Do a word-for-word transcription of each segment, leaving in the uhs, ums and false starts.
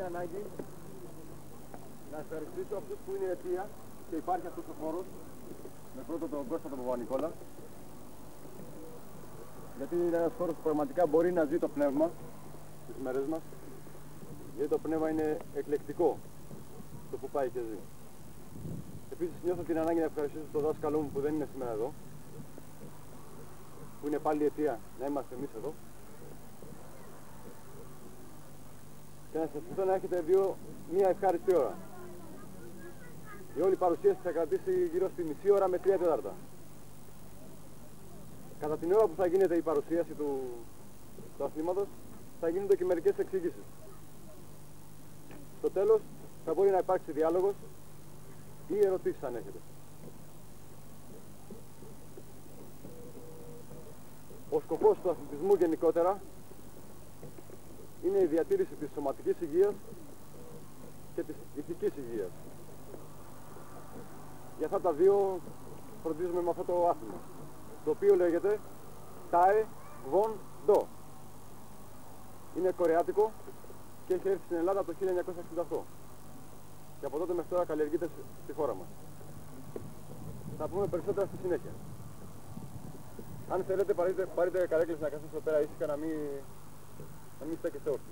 είναι ανάγκη να ευχαριστήσω αυτούς που είναι αιτία και υπάρχει αυτός ο χώρος, με πρώτο τον Κώστα τον Παπα-Νικόλα, γιατί είναι ένας χώρος που πραγματικά μπορεί να ζει το πνεύμα στις μέρες μας, γιατί το πνεύμα είναι εκλεκτικό το που πάει και ζει. Επίσης νιώθω την ανάγκη να ευχαριστήσω τον δάσκαλό μου που δεν είναι σήμερα εδώ, που είναι πάλι η αιτία να είμαστε εμείς εδώ, και να σας ευχηθώ να έχετε δύο μία ευχάριστη ώρα. Η όλη παρουσίαση θα κρατήσει γύρω στη μισή ώρα με τρία τέταρτα. Κατά την ώρα που θα γίνεται η παρουσίαση του, του αθλήματος θα γίνονται και μερικές εξηγήσεις. Στο τέλος θα μπορεί να υπάρξει διάλογος ή ερωτήσεις αν έχετε. Ο σκοπός του αθλητισμού γενικότερα είναι η διατήρηση της σωματικής υγείας και της ηθικής υγείας. Για αυτά τα δύο φροντίζουμε με αυτό το άθλημα, το οποίο λέγεται Tae Kwon Do. Είναι κορεάτικο και έχει έρθει στην Ελλάδα το χίλια εννιακόσια εξήντα οκτώ και από τότε μέχρι τώρα καλλιεργείται στη χώρα μας. Θα πούμε περισσότερα στη συνέχεια. Αν θέλετε πάρετε, πάρετε καρέκλες να καθίσετε πέρα ήσυχα, να μην, να μην στέκεστε όρθιοι.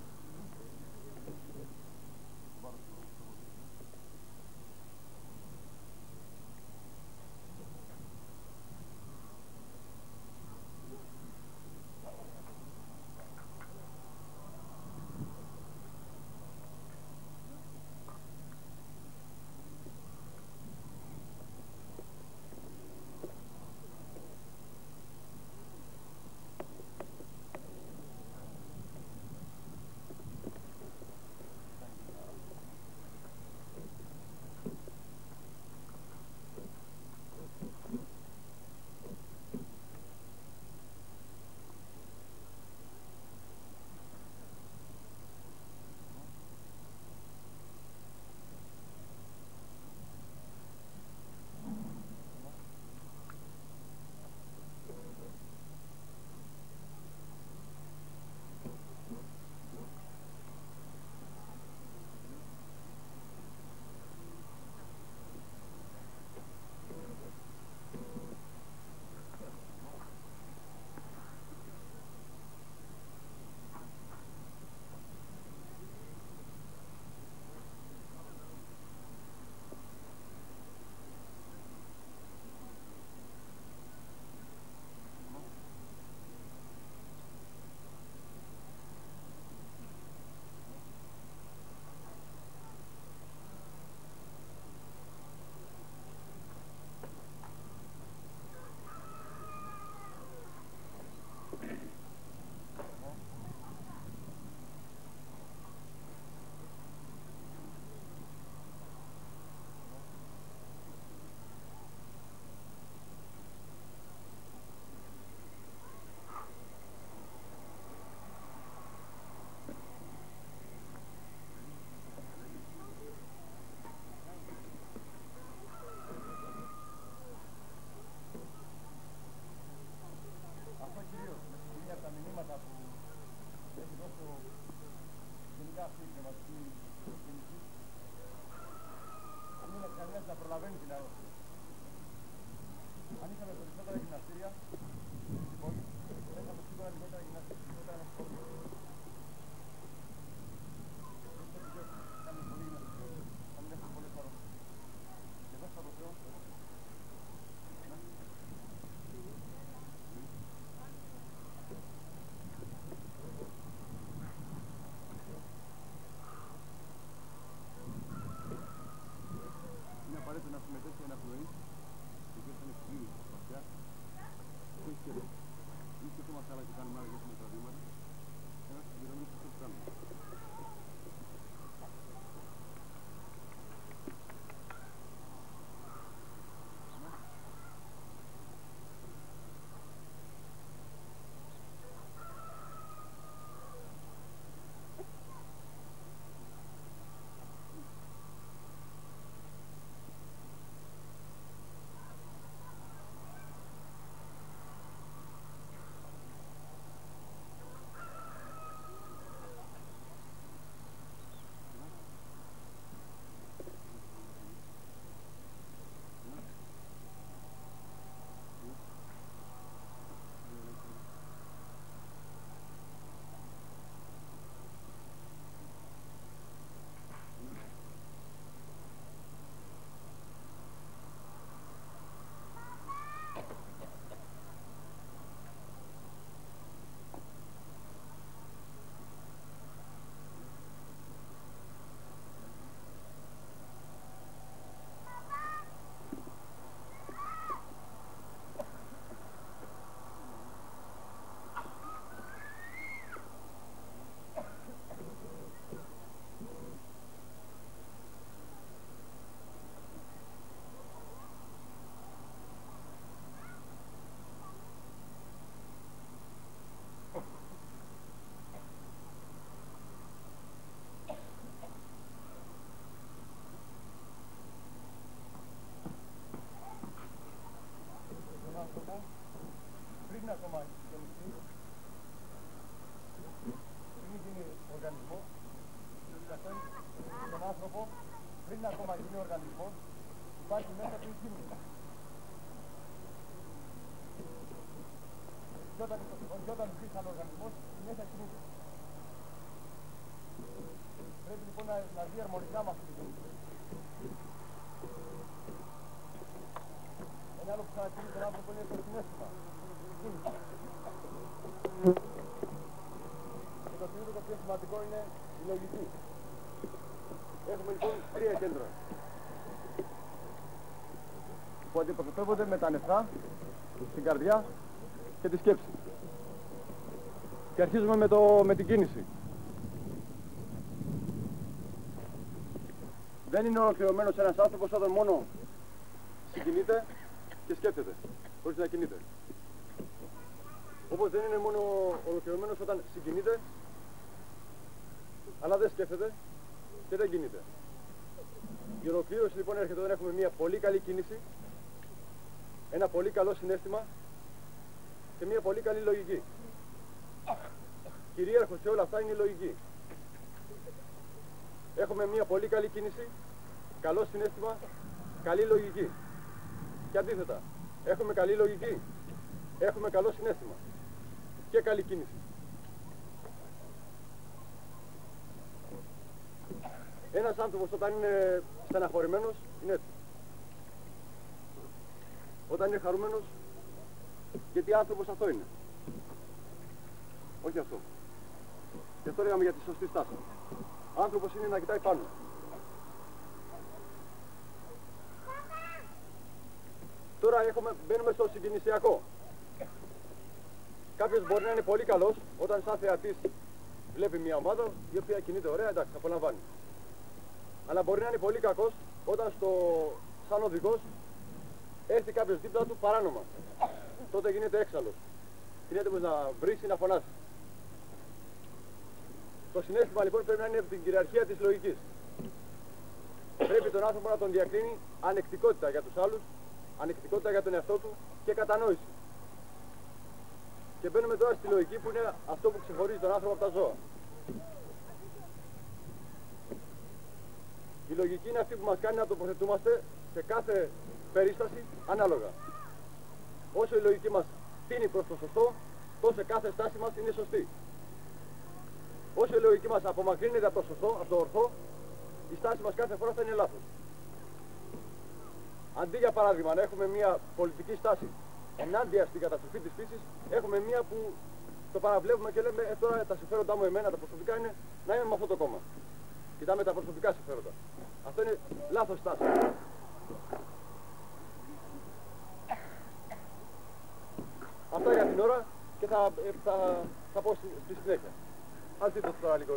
άνθρωπο, πριν ακόμα γίνει οργανισμός, υπάρχει μέσα του η κίνηση. Και όταν, και όταν βγει σαν οργανισμός, η μέσα κινείται. Πρέπει λοιπόν να, να δει αρμονικά με αυτή τη κίνηση. Ένα άλλο που χαρακτηρίζει τον άνθρωπο είναι το συναίσθημα. Και το τρίτο, το πιο σημαντικό, είναι η λογική. Έχουμε λοιπόν τρία κέντρα που αντιπροσωπεύονται με τα νεφρά, την καρδιά και τη σκέψη. Και αρχίζουμε με, το, με την κίνηση. Δεν είναι ολοκληρωμένος ένας άνθρωπος όταν μόνο συγκινείται και σκέφτεται, χωρίς να κινείται. Όπως δεν είναι μόνο ολοκληρωμένος όταν συγκινείται, αλλά δεν σκέφτεται και δεν κινείται. Η ολοκλήρωση λοιπόν έρχεται όταν έχουμε μια πολύ καλή κίνηση, ένα πολύ καλό συναίσθημα και μια πολύ καλή λογική. Κυρίαρχο σε όλα αυτά είναι η λογική. Έχουμε μια πολύ καλή κίνηση, καλό συναίσθημα, καλή λογική. Και αντίθετα, έχουμε καλή λογική, έχουμε καλό συναίσθημα και καλή κίνηση. Ένας άνθρωπος όταν είναι στεναχωρημένος είναι έτσι. Όταν είναι χαρούμενος, γιατί άνθρωπος αυτό είναι. Όχι αυτό. Και αυτό λέγαμε για τη σωστή στάση. Άνθρωπος είναι να κοιτάει πάνω. Τώρα έχουμε, μπαίνουμε στο συγκινησιακό. Κάποιος μπορεί να είναι πολύ καλός όταν σαν θεατής βλέπει μια ομάδα η οποία κινείται ωραία, εντάξει, απολαμβάνει. Αλλά μπορεί να είναι πολύ κακός όταν στο, σαν οδηγός έρθει κάποιος δίπλα του παράνομα. Τότε γίνεται έξαλλος. Είναι έτοιμος να βρίσει, να φωνάσει. Το συναίσθημα λοιπόν πρέπει να είναι από την κυριαρχία της λογικής. Πρέπει τον άνθρωπο να τον διακρίνει ανεκτικότητα για τους άλλους, ανεκτικότητα για τον εαυτό του και κατανόηση. Και μπαίνουμε τώρα στη λογική που είναι αυτό που ξεχωρίζει τον άνθρωπο από τα ζώα. Η λογική είναι αυτή που μας κάνει να τοποθετούμαστε σε κάθε περίσταση ανάλογα. Όσο η λογική μας τίνει προς το σωστό, τόσο κάθε στάση μας είναι σωστή. Όσο η λογική μας απομακρύνεται από το σωστό, από το ορθό, η στάση μας κάθε φορά θα είναι λάθος. Αντί για παράδειγμα να έχουμε μια πολιτική στάση ενάντια στην καταστροφή της φύσης, έχουμε μια που το παραβλέπουμε και λέμε ε, τώρα τα συμφέροντά μου εμένα, τα προσωπικά είναι να είμαι με αυτό το κόμμα. Κοιτάμε τα προσωπικά συμφέροντα. Αυτό είναι λάθος στάση. Αυτά για την ώρα και θα, θα, θα πω στη, στη συνέχεια. Ας δείτε τώρα λίγο.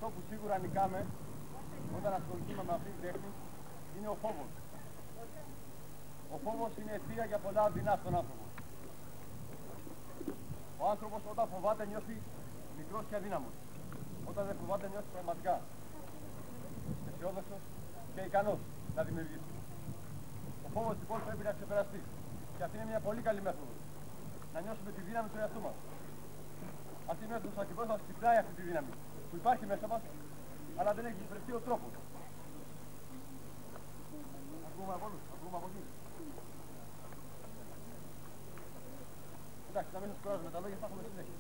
Αυτό που σίγουρα νικάμε όταν ασχοληθούμε με αυτή την τέχνη είναι ο φόβος. Ο φόβος είναι αιτία για πολλά δεινά στον άνθρωπο. Ο άνθρωπος όταν φοβάται νιώθει μικρός και αδύναμος. Όταν δεν φοβάται νιώθει πραγματικά αισιόδοξος και ικανός να δημιουργήσει. Ο φόβος λοιπόν πρέπει να ξεπεραστεί. Και αυτή είναι μια πολύ καλή μέθοδος. Να νιώσουμε τη δύναμη του εαυτού μας. Αυτή η μέθοδος ακριβώς μας ξυπνάει αυτή τη δύναμη που υπάρχει μέσα μας, αλλά δεν έχει εξυπηρετεί ο τρόπος. Ας βγούμε από όλους, ας βγούμε από εκεί. Εντάξει, να μην σας κουράζουμε τα λόγια, θα έχουμε συνέχεια.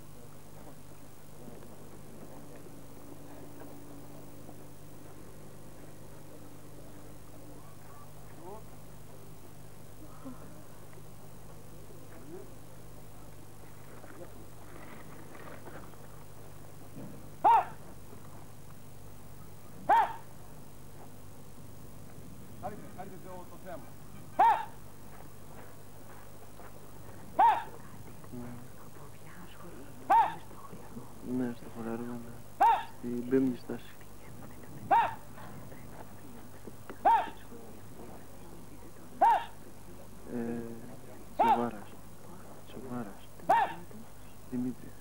Χάρητε το θέμα. Ναι, στο χωραργό, στην πέμπτη στάση. Ε, Τσοβάρας. Τσοβάρας. Δημήτρης.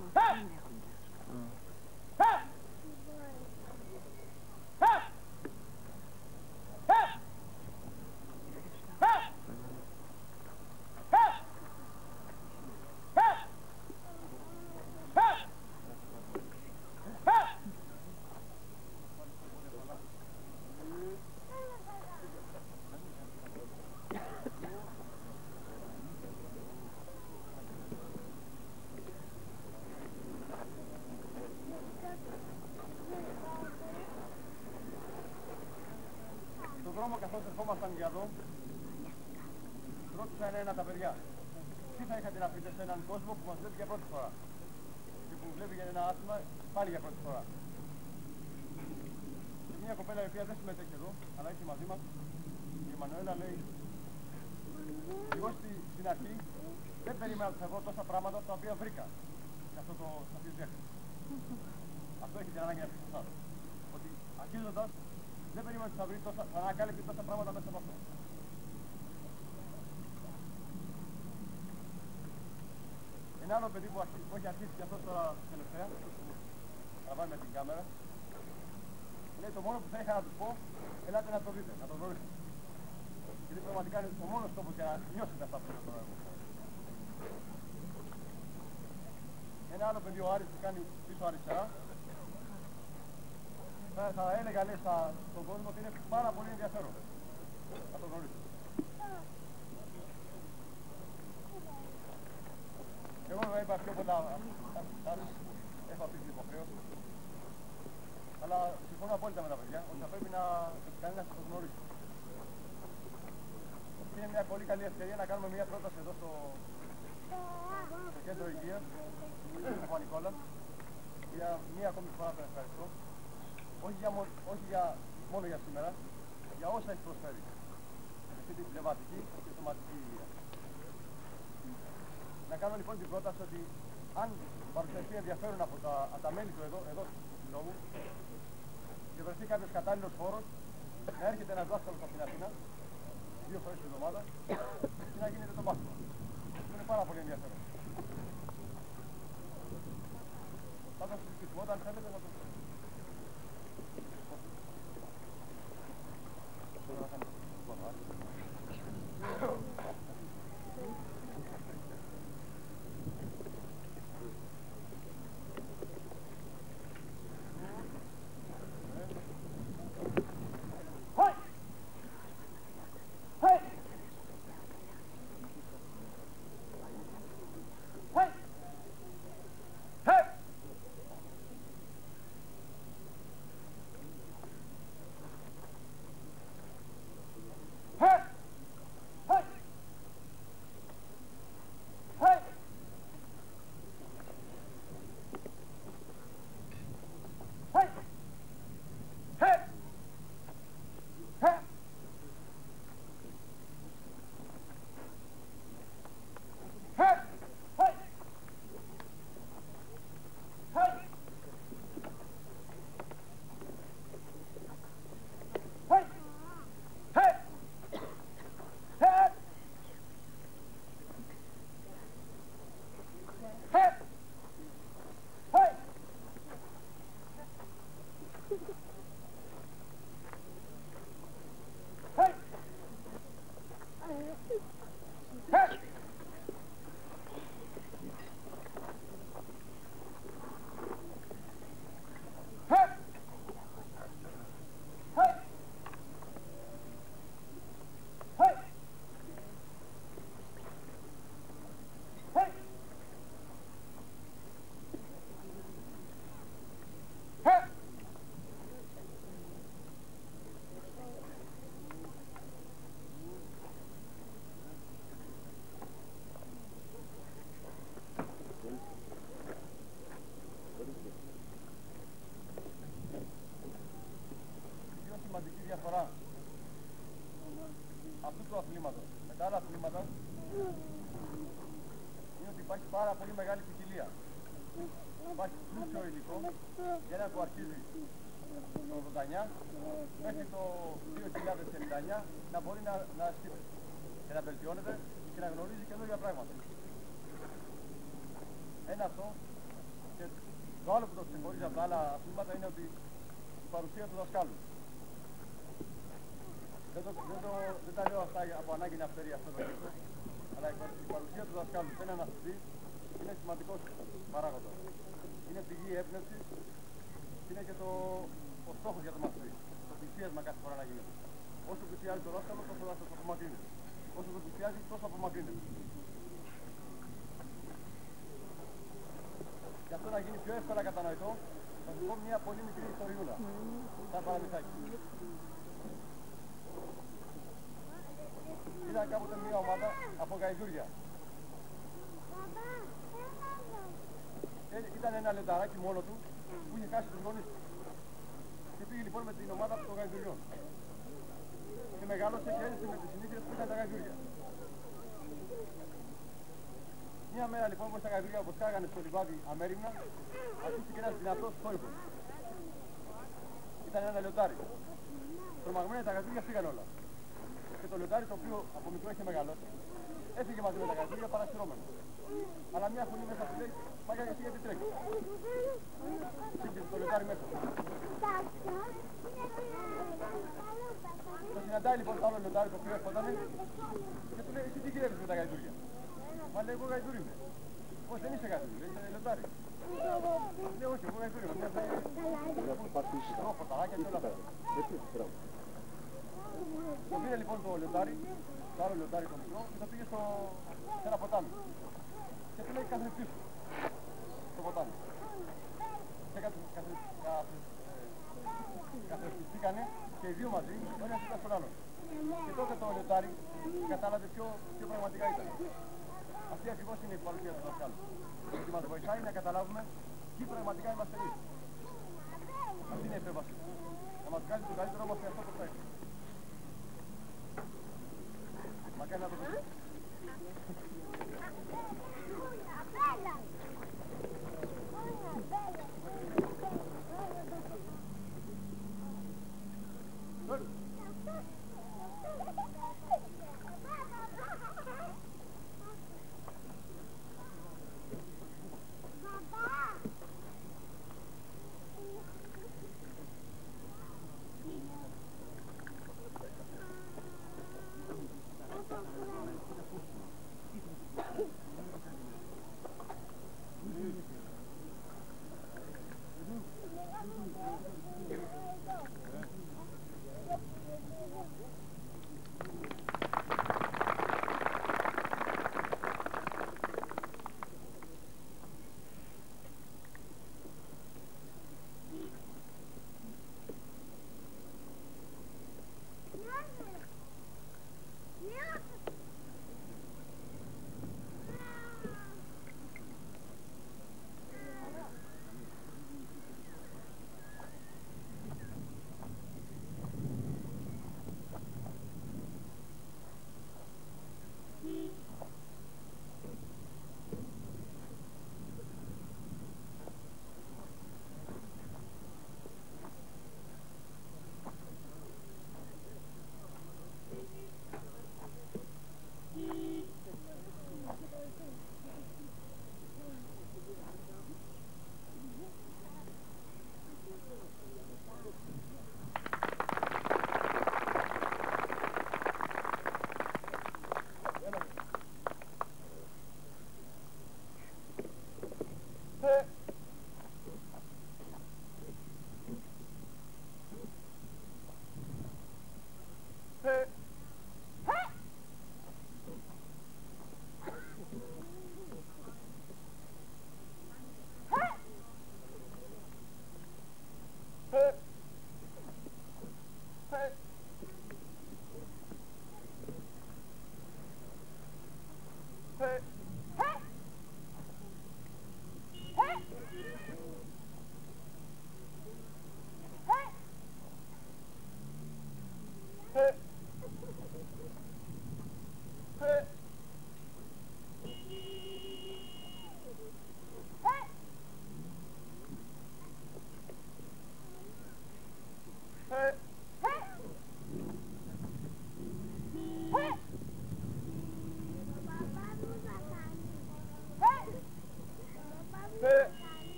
Καθώς ερχόμασταν για εδώ, ρώτησα ένα τα παιδιά. Τι θα είχατε να πείτε σε έναν κόσμο που μας βλέπει για πρώτη φορά και που βλέπει για ένα άθλημα πάλι για πρώτη φορά. Και μια κοπέλα η οποία δεν συμμετέχει εδώ, αλλά έχει μαζί μας, η Μανουέλα λέει: εγώ στη, στην αρχή δεν περίμενα ότι θα δω τόσα πράγματα τα οποία βρήκα σε αυτό το, σε αυτή τη τέχνη. Αυτό έχει την ανάγκη να πει σε εσάς. Ότι αρχίζοντας δεν περίμενα ότι θα βρει τόσα, θα ανακάλυψει τόσα πράγματα μέσα από αυτό. Ένα άλλο παιδί που, αρχί, που έχει αρχίσει και αυτό τώρα τελευταία, τραβάει με την κάμερα, λέει το μόνο που θα είχα να τους πω, ελάτε να το δείτε, να το γνωρίσετε. Γιατί πραγματικά είναι ο μόνος τόπος για να νιώσετε αυτά που είναι τώρα. Ένα άλλο παιδί, ο Άρης, που κάνει πίσω αριστερά, Θα, θα έλεγα λέει στα, στον κόσμο ότι είναι πάρα πολύ ενδιαφέρον να το γνωρίσω. Εγώ βέβαια είπα πιο πολλά έχω αυτή την υποχρέωση, αλλά συμφωνώ απόλυτα με τα παιδιά ότι θα πρέπει να κανένας να το γνωρίσει. Είναι μια πολύ καλή ευκαιρία να κάνουμε μια πρόταση εδώ στο, στο κέντρο υγείας του Παπα-Νικόλα. Για μία ακόμη φορά τον ευχαριστώ. Όχι, για, όχι για, μόνο για σήμερα, για όσα έχει προσφέρει. Αυτή την πνευματική και σωματική υγεία. Να κάνω λοιπόν την πρόταση ότι αν παρουσιαστεί ενδιαφέρον από τα, από τα μέλη του εδώ, εδώ του λόγου και βρεθεί κάποιος κατάλληλος χώρος, να έρχεται ένας δάσκαλος από την Αθήνα, δύο φορές την εβδομάδα, και να γίνεται το μάθημα. Αυτό είναι πάρα πολύ ενδιαφέρον. Θα το συζητήσουμε όταν θέλετε να το συζητήσουμε. μεγάλη ποικιλία. Υπάρχει πλούσιο υλικό για ένα που αρχίζει το ογδόντα εννιά μέχρι το δύο χιλιάδες ενενήντα εννιά να μπορεί να, να ασκείται και να βελτιώνεται και να γνωρίζει καινούργια πράγματα. Ένα αυτό και το άλλο που το ξεχωρίζει από τα άλλα αθλήματα είναι ότι η παρουσία του δασκάλου. Δεν, το, δεν, το, δεν τα λέω αυτά από ανάγκη να φέρει αυτό το γήπεδο, αλλά η παρουσία του δασκάλου σε έναν αθλητή είναι σημαντικός παράγοντας. Είναι πηγή έμπνευσης και είναι και το, ο στόχος για το μαθητή. Το πλησίασμα κάθε φορά να γίνεται. Όσο πλησιάζει το δάσκαλο, τόσο ο δάσκαλος απομακρύνεται. Όσο το πλησιάζει, τόσο απομακρύνεται. Και αυτό να γίνει πιο εύκολα κατανοητό, θα σας πω μια πολύ μικρή ιστοριούλα. Σαν παραμυθάκι. Ήταν κάποτε μια ομάδα από γαϊδούρια. Ήταν ένα λενταράκι μόνο του που είχε χάσει τους γονείς του. Και πήγε λοιπόν με την ομάδα των γαϊδουριών. Και μεγάλωσε και έζησε με τις συνήθειες που ήταν τα γαϊδούρια. Μια μέρα λοιπόν όπως τα γαϊδούρια όπως κάγανε στο λιβάδι αμέριμνα, ακούστηκε ένας δυνατός θόρυβος. Ήταν ένα λιοντάρι. Τρομαγμένα τα γαϊδούρια φύγαν όλα. Και το λιοντάρι το οποίο από μικρό είχε μεγαλώσει, έφυγε μαζί με τα γαϊδούρια παρασυρώμενο. Αλλά μια φωνή μέσα του λέει, μάγια εσύ γιατί τρέχεις. Πήγε το λιοντάρι μέσα. Το συναντάει λοιπόν το άλλο λιοντάρι το οποίο έρχονταν και του λέει, εσύ τι γυρεύεις με τα γαϊδούρια. Μα λέει, εγώ γαϊδούρι είμαι. Όχι, δεν είσαι γαϊδούρι, λέει, είσαι λιοντάρι. Λέει, όχι, εγώ γαϊδούρι είμαι. Μια θα φωταράκια και όλα αυτά. Το πήρε λοιπόν το λιοντάρι, το άλλο λιοντάρι το μικρό και το πήγε στο... σε ένα ποτάμι. Και του λέει κάθε πίσω στο ποτάμι. Και καθρεφτήκανε και οι δύο μαζί, ο ένας ήταν στον άλλον. Και τότε το λιοντάρι κατάλαβε ποιο, ποιο πραγματικά ήταν. Αυτή ακριβώς είναι η παρουσία του δασκάλου. Και μας βοηθάει να καταλάβουμε τι πραγματικά είμαστε εμείς. Αυτή είναι η επέμβαση. Να μας κάνει το καλύτερο μας σε αυτό το πρέπει. Μακάρι να το πει.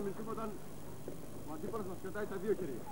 αμυντικό όταν ο αντίπαλος μας κρατάει τα δύο χέρια.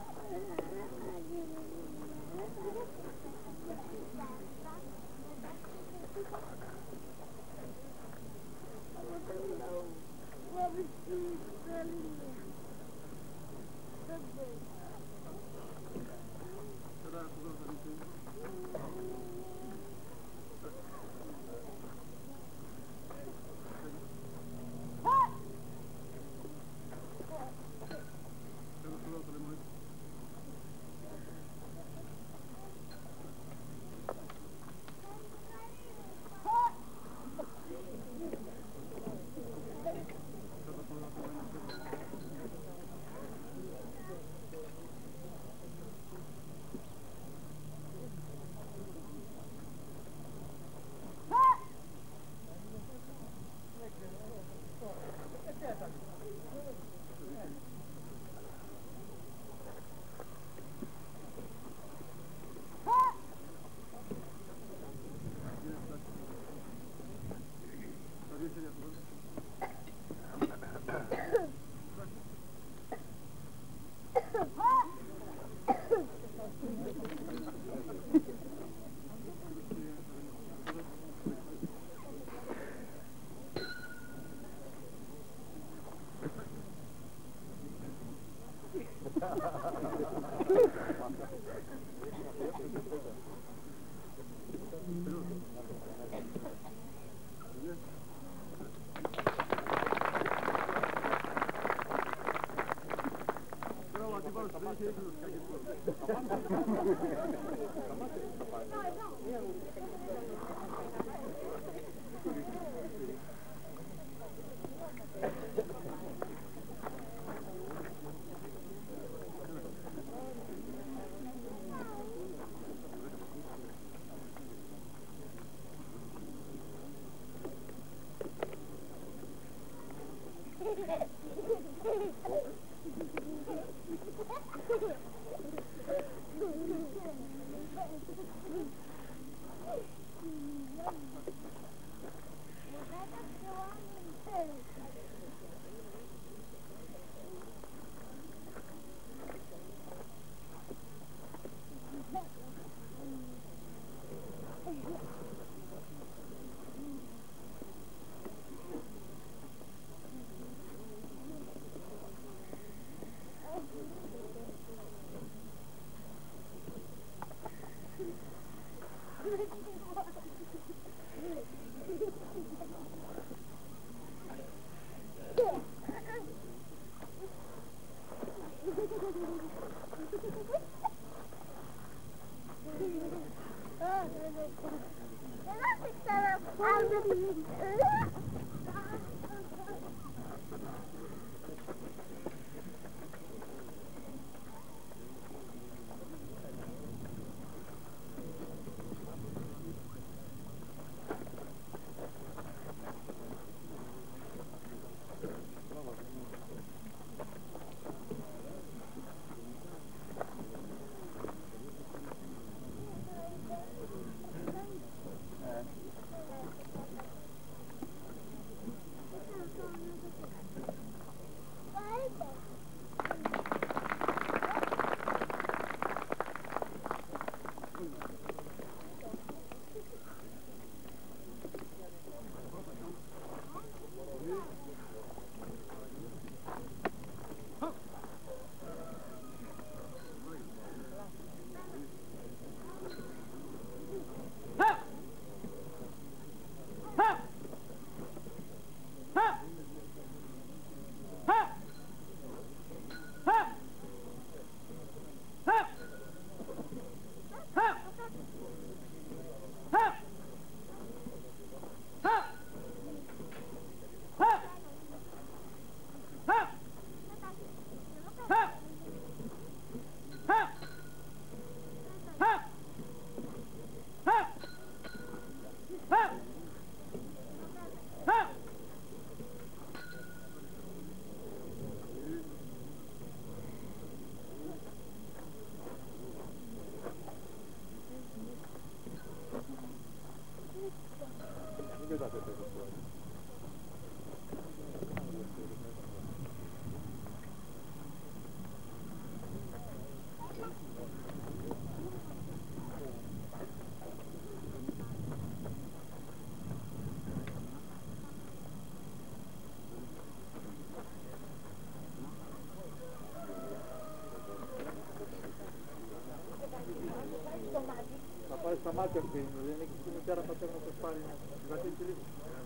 πάει στα μάτια του, δεν έχει την μητέρα πατέρα να το πάρει να βαθίσει λίγο.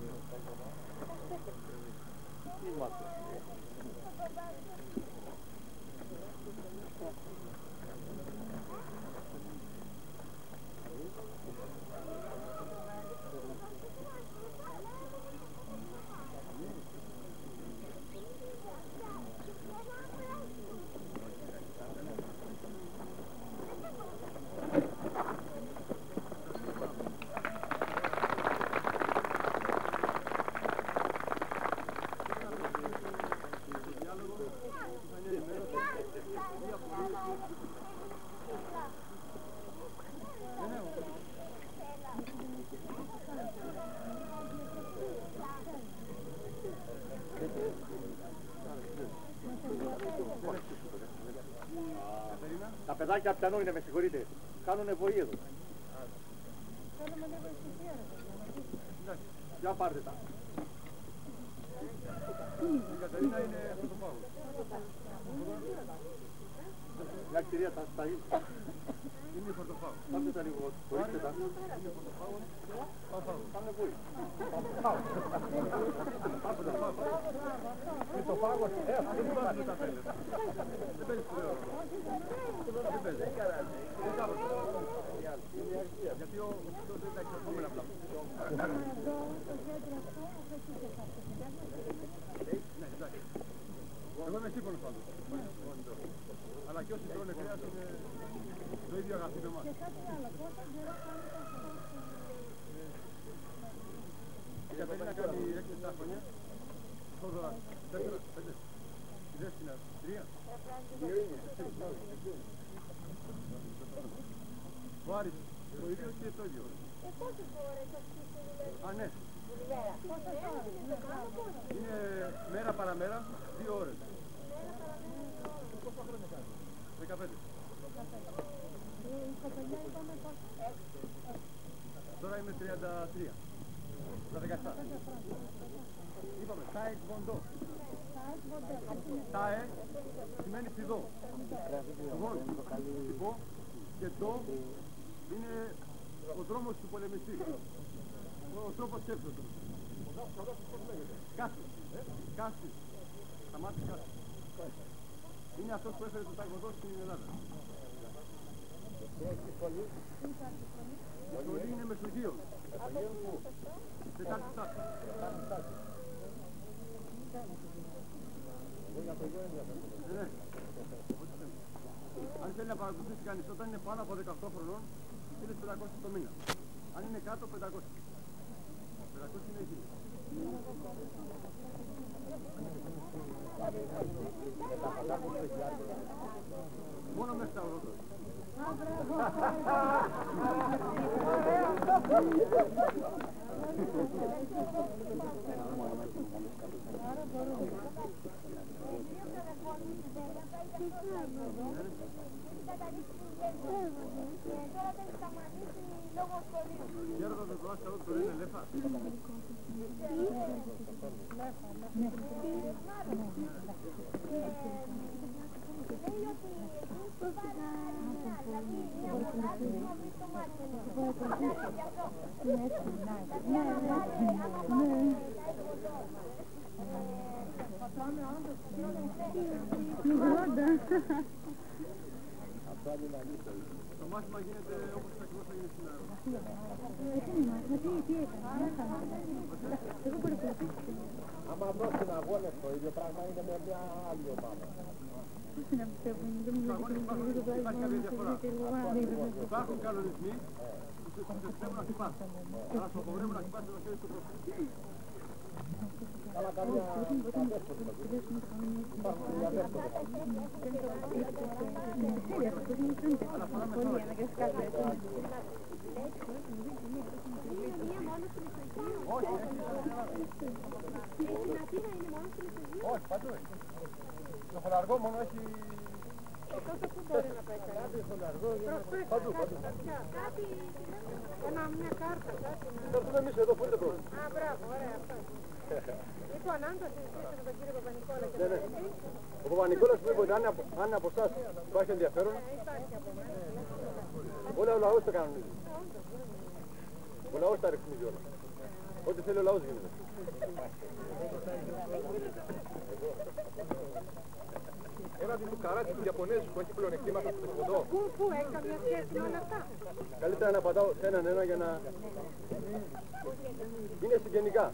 Τι μάτια. Τα παιδάκια πιανό είναι, με συγχωρείτε. Κάνουνε βοή εδώ. Για πάρτε τα. Η Κατερίνα είναι φωτοφάγος. Μια κυρία τα σταγεί. Είναι φωτοφάγος. Πάρτε τα λίγο, χωρίστε τα. Είναι φωτοφάγος. Κάνε βοή. Πάρτε τα φάγος. Είναι το φάγος. Δεν βάζουμε τα πέλες. Δεν παίζει πολύ ώρα. Δεν παίζει. Γιατί ο Χριστός δεν τα εξερχόμενα πλάμα. Ναι, εντάξει. Εγώ είμαι σύμφωνος πάντως. Αλλά και όσοι τρώνε κρέας είναι το ίδιο αγαθή με εμάς. Η Κατερίνα κάνει έξι επτά χρόνια. Θόδωρα τέσσερα, πέντε. Η Δέσποινα τρία. Δύο είναι. Ο Άρης το ίδιο και το ίδιο. Ε, πόσες ώρες ασκήσετε δηλαδή? Α, ναι. Πόσες ώρες είναι το κάνω πόσο? Είναι μέρα παραμέρα, δύο ώρες. Μέρα παραμέρα. Πόσα χρόνια κάνει? Δεκαπέντε. Η κοπελιά είπαμε πόσο? Έξι. Τώρα είμαι τριάντα τρία. Τα δεκαεπτά. Είπαμε, ΤΑΕ Βοντό. ΤΑΕ σημαίνει πηδό. Βον, τυπώ και το είναι ο δρόμος του πολεμιστή. Ο τρόπος σκέψης του. Κάστη. Κάστη. Σταμάτη Κάστη. Είναι αυτός που έφερε το ταγωδό στην Ελλάδα. Η σχολή είναι Μεσογείο. Τετάρτη Στάση. Ναι. Αν θέλει να παρακολουθήσει κανείς όταν είναι πάνω από δεκαοκτώ χρονών, είναι πεντακόσια το μήνα. Αν είναι κάτω, πεντακόσια. πεντακόσια είναι εκεί. Μόνο μέσα στα ογδόντα. Γιώργο, δεν το το είναι Λέφα. Το μάθημα γίνεται όπως ακριβώς θα γίνει σήμερα. Άμα δώσει αγώνες το ίδιο πράγμα είναι με μια άλλη ομάδα. Πώς είναι αυτό που είναι, δεν μου λέει υπάρχει κάποια διαφορά. Υπάρχουν κανονισμοί που σε επιτρέπουν να χτυπάς. Αλλά σου απογορεύουν να χτυπάς το χέρι του πρόσωπου. Αλλά καμία αδέσποτη. Υπάρχουν οι αδέσποτες. Αλλά φοράμε τώρα. Όχι, όχι, παντού έχει. Το χολαργό μόνο έχει... Τότε πού μπορεί να πάει καλά? Κάτι χολαργό, παντού, παντού. Κάτι, μια κάρτα, κάτι να... Θα έρθουμε εμείς εδώ, πού είναι το πρόβλημα. Α, μπράβο, ωραία, αυτό. Λοιπόν, αν το συζητήσετε με τον κύριο Παπα-Νικόλα και Ναι, τον ναι. Ελένη... Ο Παπα-Νικόλας που είπε ότι αν είναι από εσάς υπάρχει ενδιαφέρον, Υπάρχει από μένα. όλα ο λαός το κάνουν. Όχι, Ο λαός τα ρυθμίζει όλα. Ό,τι θέλει ο λαός γίνεται. Ένα του καράτσι του Ιαπωνέζου που έχει πλεονεκτήματα στο κοντό. Πού, πού, έχει καμία σχέση με όλα αυτά. Καλύτερα να πατάω σε έναν ένα για να... Είναι συγγενικά.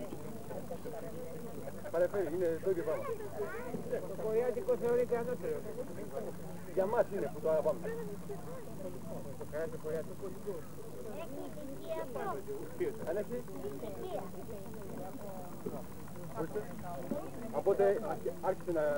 Παρεφέρει, είναι το ίδιο πράγμα. Το κορεάτικο θεωρείται ανώτερο. Για μας είναι που το αγαπάμε. Το καράτσι κορεάτικο κωδικό. Αν έχει... Ορίστε. Οπότε άρχισε να...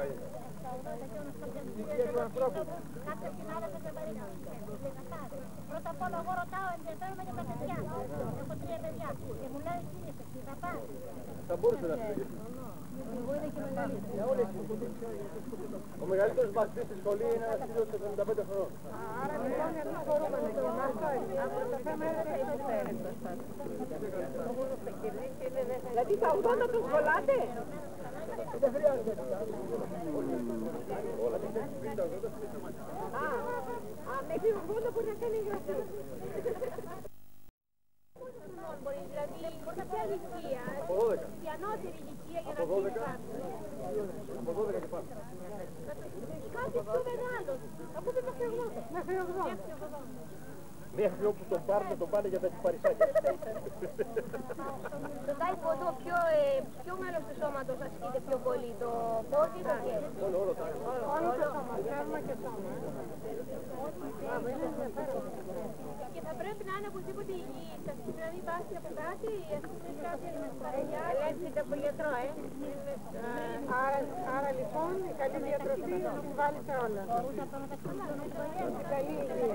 Κάποιος συνάδελφος δεν μπορεί να Πρώτα απ' όλα εγώ ρωτάω, ενδιαφέρομαι για τα παιδιά. Έχω τρία παιδιά και μου λέει εσύ θα πας. Θα μπορούσε να συνεχίσει. Εγώ είναι και μεγαλύτερη. Ο μεγαλύτερος μαθητής στη σχολή είναι ένας φίλος εβδομήντα πέντε χρονών. Άρα λοιπόν εμείς μπορούμε να κοιμάμαστε. Από το θέμα είναι το υποφέρει. Δηλαδή τα ογδόντα τους κολλάτε. Δεν χρειάζεται. Α, μέχρι ογδόντα μπορεί να κάνει εγγραφή. Δηλαδή, σε ποια ηλικία, Από δώδεκα. η ανώτερη ηλικία για να Από δώδεκα. Από δώδεκα και πάνω. Κάτι πιο μεγάλος, από πού μέχρι ογδόντα. Μέχρι ογδόντα. Μέχρι όπου τον πάρουν, τον πάνε για τα κυπαρισάκια. Το τάικοντο ποιο, ε, ποιο μέρος του σώματος ασκείται πιο πολύ, το πόδι ή το χέρι. Όλο, όλο τα Όλο το σώμα, θέρμα και σώμα. Και θα πρέπει να είναι οπωσδήποτε υγιής, ασκεί δηλαδή βάση από κάτι, ασκεί κάποια παρελιά. Ελέγχεται από γιατρό, ε. Άρα, άρα λοιπόν η καλή διατροφή συμβάλλει σε όλα. Η καλή υγεία.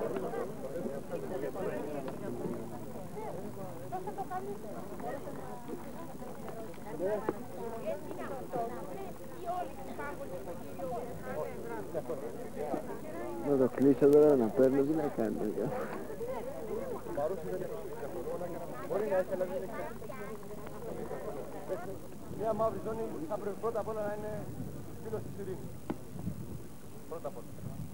Να το κλείσω τώρα να παίρνω, τι να κάνω. Μπορεί να έχει, αλλά δεν έχει. Μια μαύρη ζώνη θα πρέπει πρώτα απ' όλα να είναι φίλος της ειρήνης. Πρώτα απ' όλα.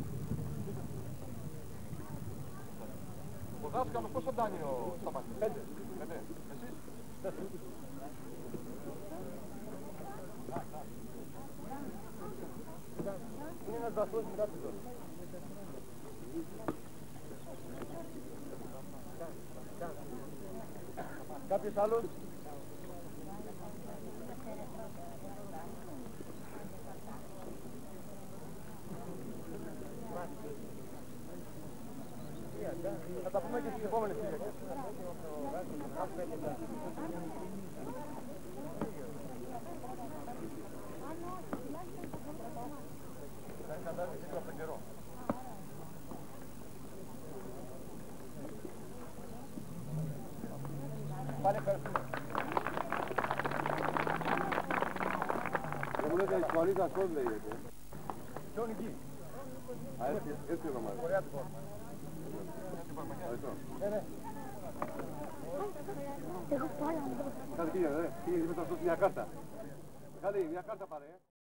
Ο δάσκαλος πόσο ντάνει ο Σταματής? Πέντε. Πέντε. Εσείς? Τέσσερα. Είναι ένας βαθμός μετά τη ζώνη. Κάποιος άλλος? Θα τα πούμε και στις επόμενες Κυριακές. Θα εξαντάζει και από τον καιρό. Πάλι ευχαριστούμε. Δεν μου λέτε Ισπανίδα αυτός λέγεται. Ποιον εκεί? Α, έτσι το μάθημα. Ωραία του πόρου. Ναι, ναι. Εγώ πολλά. Κάτι πήγαινε, ρε. Πήγαινε μετά αυτό μια κάρτα. Καλή, μια κάρτα πάρε.